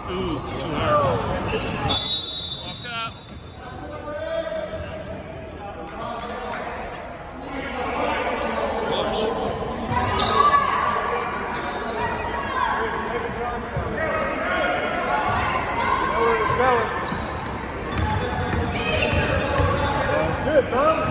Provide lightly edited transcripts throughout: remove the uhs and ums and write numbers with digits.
Ooh, too hard. Walk up. Push. Good, Tom.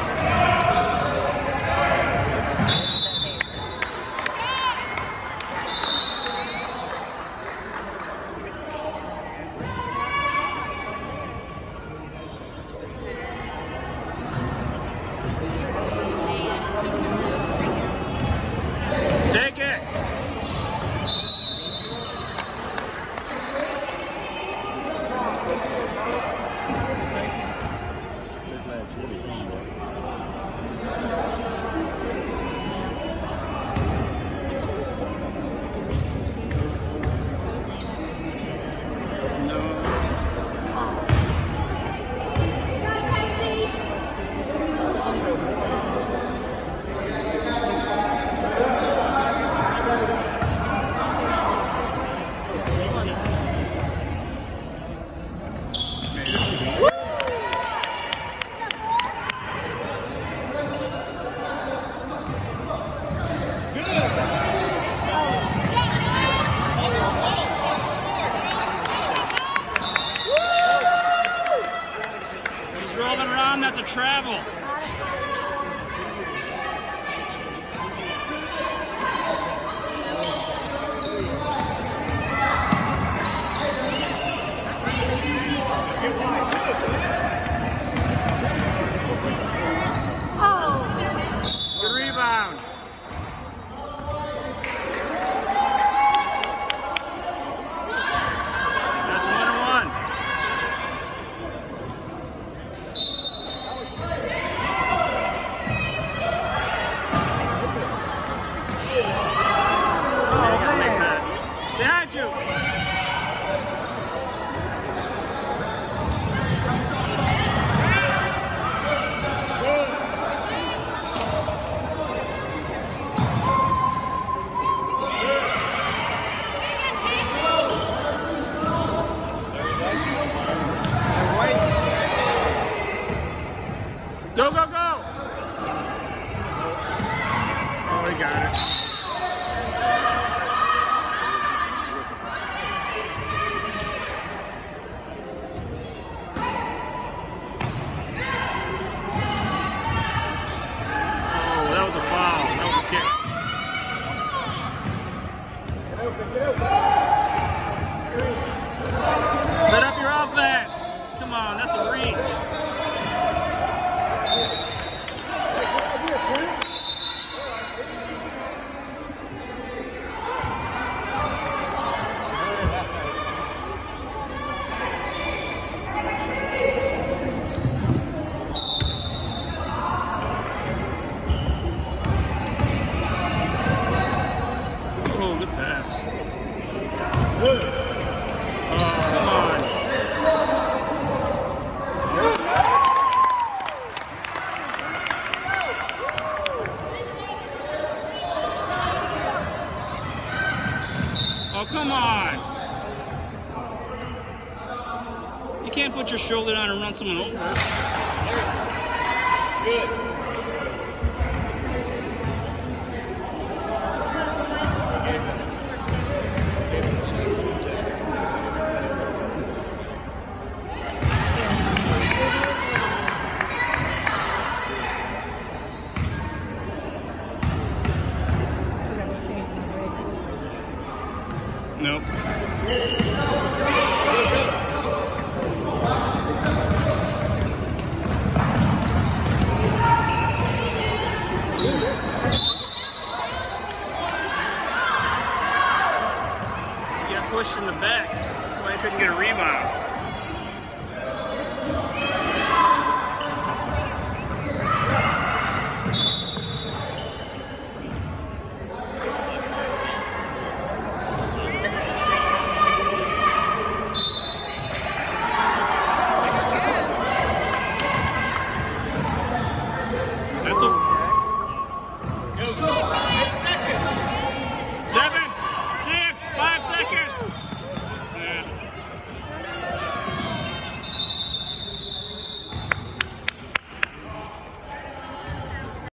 Take it. Rolling around, that's a travel. Oh. Good rebound. That's 1-1. Behind you. Go, go, go. Oh, he got it. That was a foul. That was a kick. Set up your offense. Come on, that's a reach. Oh, come on. You can't put your shoulder down and run someone over. Good. Nope. You got pushed in the back. That's why I couldn't get a rebound.